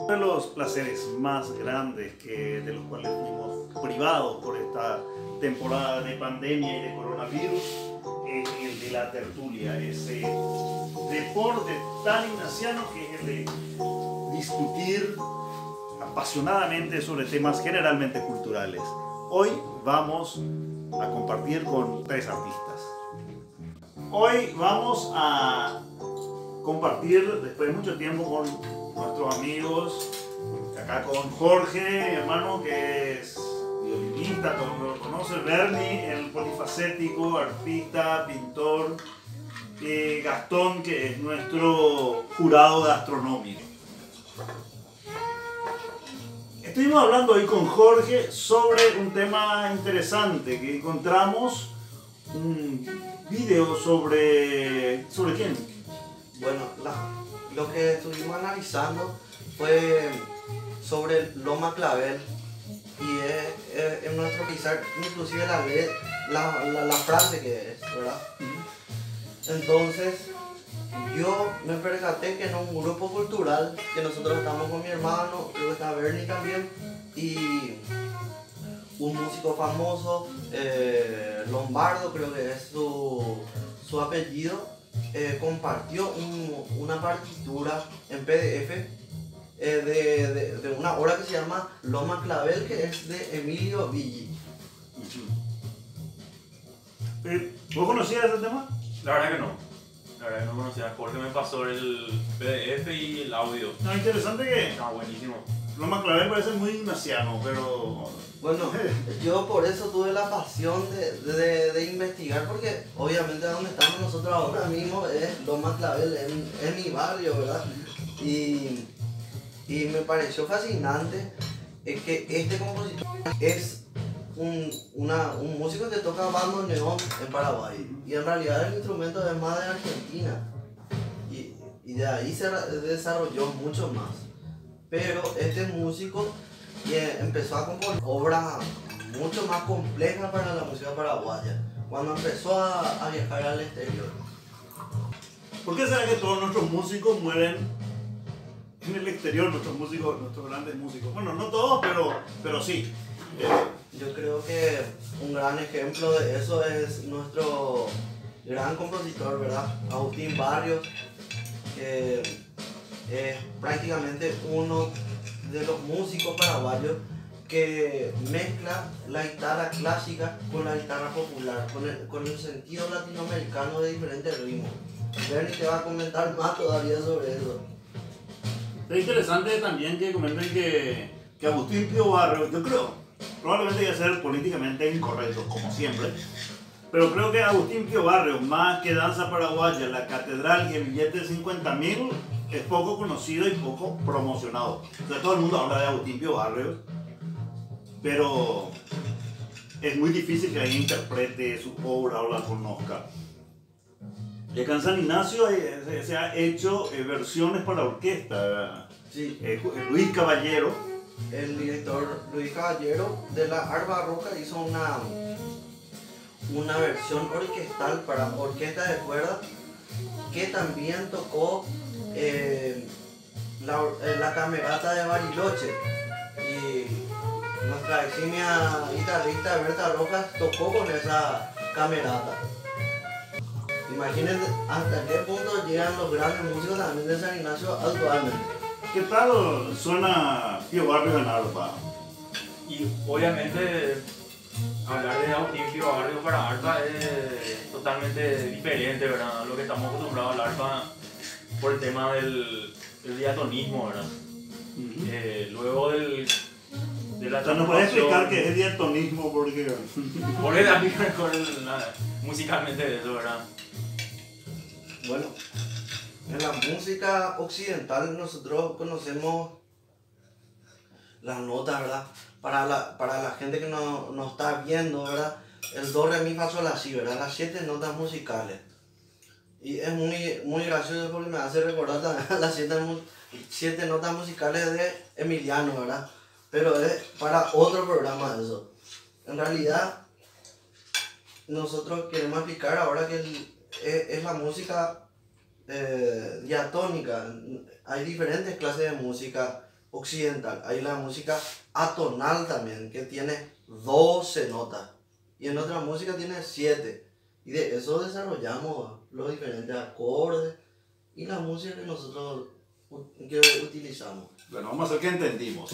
Uno de los placeres más grandes de los cuales fuimos privados por esta temporada de pandemia y de coronavirus es el de la tertulia, ese deporte tan ignaciano que es el de discutir apasionadamente sobre temas generalmente culturales. Hoy vamos a compartir con tres artistas. Hoy vamos a compartir después de mucho tiempo con nuestros amigos, acá con Jorge, mi hermano, que es violinista, todo el mundo lo conoce, Bernie, el polifacético, artista, pintor, Gastón, que es nuestro jurado gastronómico. Estuvimos hablando hoy con Jorge sobre un tema interesante que encontramos, un video sobre ¿quién? Bueno, lo que estuvimos analizando fue sobre Loma Clavel y es nuestro pisar, inclusive la frase que es, ¿verdad? Entonces, yo me percaté que en un grupo cultural, que nosotros estamos con mi hermano, creo que está Bernie también, y un músico famoso, Lombardo creo que es su apellido, compartió una partitura en PDF de una obra que se llama Loma Clavel, que es de Emilio Villi. ¿Vos conocías ese tema? La verdad que no. La verdad que no conocía. Jorge me pasó el PDF y el audio. No, interesante que Está buenísimo. Loma Clavel parece muy ignaciano, pero... Bueno, yo por eso tuve la pasión de investigar, porque obviamente donde estamos nosotros ahora mismo es Loma Clavel, es mi barrio, ¿verdad? Y me pareció fascinante que este compositor es un músico que toca bandoneón en Paraguay, y en realidad el instrumento es más de Argentina, y de ahí se desarrolló mucho más. Pero este músico empezó a componer obras mucho más complejas para la música paraguaya cuando empezó a viajar al exterior. ¿Por qué será que todos nuestros músicos mueren en el exterior, nuestros músicos, nuestros grandes músicos? Bueno, no todos, pero sí. Yo creo que un gran ejemplo de eso es nuestro gran compositor, ¿verdad? Agustín Barrios, que es prácticamente uno de los músicos paraguayos que mezcla la guitarra clásica con la guitarra popular, con el sentido latinoamericano de diferentes ritmos. Bernie te va a comentar más todavía sobre eso. Es interesante también que comenten que Agustín Pío Barrios, yo creo, probablemente voy a ser políticamente incorrecto, como siempre, pero creo que Agustín Pío Barrios, más que Danza Paraguaya, La Catedral y el billete de 50.000, es poco conocido y poco promocionado. O sea, todo el mundo habla de Agustín Pío Barrios, pero es muy difícil que alguien interprete su obra o la conozca. Y acá en San Ignacio se ha hecho versiones para orquesta. Sí. Luis Caballero, El director Luis Caballero de la Art Barroca hizo una versión orquestal para orquesta de cuerda, que también tocó la camerata de Bariloche, y nuestra eximia guitarrista Berta Rojas tocó con esa camerata. Imagínense hasta qué punto llegan los grandes músicos también de San Ignacio actualmente. ¿qué tal suena Pío Barrios en arpa? Y obviamente hablar de Agustín Pío Barrios para arpa es totalmente diferente, ¿verdad? A lo que estamos acostumbrados al arpa por el tema del diatonismo, ¿verdad? Luego de la O sea, ¿nos puedes explicar qué es diatonismo? Porque... Por el musicalmente eso, ¿verdad? Bueno, en la música occidental nosotros conocemos las notas, ¿verdad? Para la gente que no está viendo, ¿verdad? El do, re, mi, fa, sol, la, si, ¿verdad? Las 7 notas musicales. Y es muy gracioso porque me hace recordar también las 7 notas musicales de Emiliano, ¿verdad? Pero es para otro programa eso. En realidad, nosotros queremos explicar ahora que es la música diatónica. Hay diferentes clases de música occidental. Hay la música atonal también, que tiene 12 notas. Y en otra música tiene 7. Y de eso desarrollamos los diferentes acordes y la música que nosotros que utilizamos. Bueno, vamos a hacer que entendimos.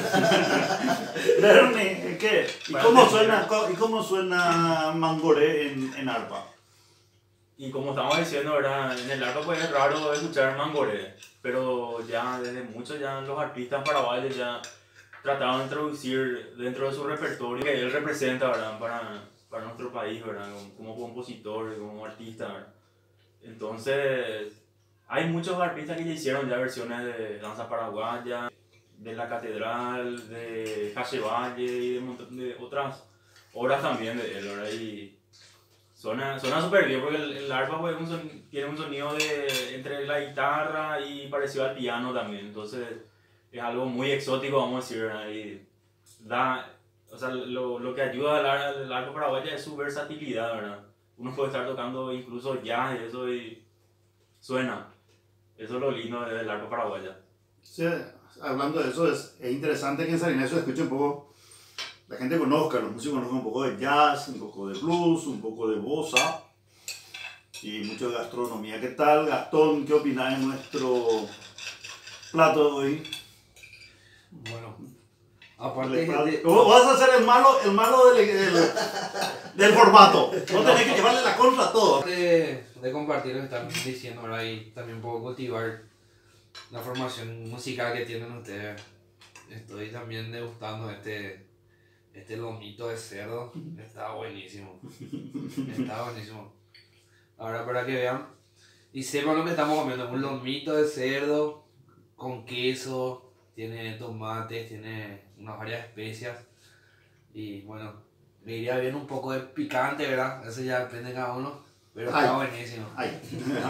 Bernie, ¿qué? ¿Y cómo suena mangoré en arpa? Y como estamos diciendo, ¿verdad? En el arpa pues es raro escuchar mangoré, pero ya desde mucho ya los artistas paraguayos ya trataban de introducir dentro de su repertorio que él representa, ¿verdad? Para nuestro país, ¿verdad? Como compositor, como artista, ¿verdad? Entonces, hay muchos artistas que ya hicieron ya versiones de danza paraguaya, de La Catedral, de Cachevalle y de un montón de otras obras también de él, ¿verdad? Y suena súper bien porque el arpa pues, tiene un sonido entre la guitarra y parecido al piano también, entonces es algo muy exótico, vamos a decir, ¿verdad? Y o sea, lo que ayuda al arpa paraguaya es su versatilidad, ¿verdad? Uno puede estar tocando incluso jazz y eso y suena. Eso es lo lindo del arpa paraguaya. Sí, hablando de eso, es interesante que en San Ignacio escuche un poco, la gente conozca, los músicos conozcan un poco de jazz, un poco de blues, un poco de bossa y mucho de gastronomía. ¿Qué tal, Gastón? ¿Qué opinas de nuestro plato de hoy? Bueno, aparte ¿Cómo vas a ser el malo del formato? No tenés que llevarle la contra a todo. de compartir lo que están diciendo ahora y también puedo cultivar la formación musical que tienen ustedes. Estoy también degustando este lomito de cerdo. Está buenísimo. Está buenísimo. Ahora para que vean y sepan lo que estamos comiendo. Un lomito de cerdo con queso, tiene tomates, tiene unas varias especias. Y bueno, me iría bien un poco de picante, ¿verdad? Eso ya depende de cada uno. Pero está buenísimo. Ay.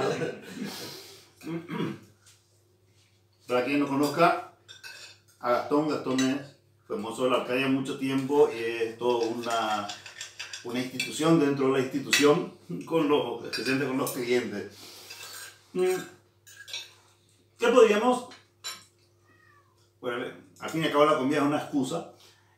Para quien no conozca a Gastón es famoso de la Arcadia mucho tiempo y es toda una institución dentro de la institución, especialmente con los clientes. ¿Qué podríamos? Bueno, al fin y al cabo la comida es una excusa.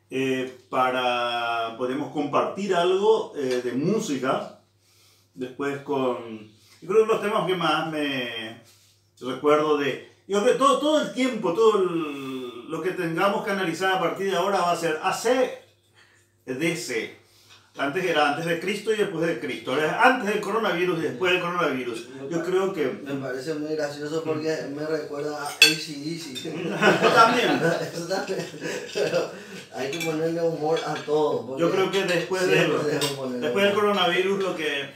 Podemos compartir algo de música. Después yo creo que los temas que más me recuerdo yo creo que todo el tiempo, lo que tengamos que analizar a partir de ahora va a ser AC, DC. Antes era antes de Cristo y después de Cristo. Antes del coronavirus y después del coronavirus. Yo creo que... Me parece muy gracioso porque me recuerda a AC/DC. Yo también. Eso también. Pero hay que ponerle humor a todo. Yo creo que después del coronavirus lo que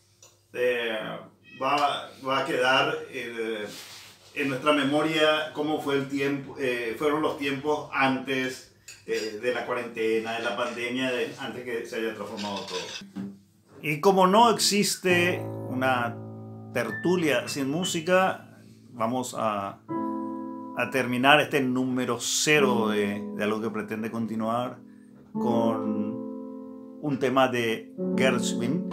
va a quedar en nuestra memoria cómo fue el tiempo, fueron los tiempos antes de la cuarentena, de la pandemia, antes que se haya transformado todo. Y como no existe una tertulia sin música, vamos a terminar este número 0 de algo que pretende continuar con un tema de Gershwin.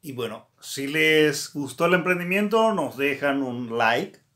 Y bueno, si les gustó el emprendimiento, nos dejan un like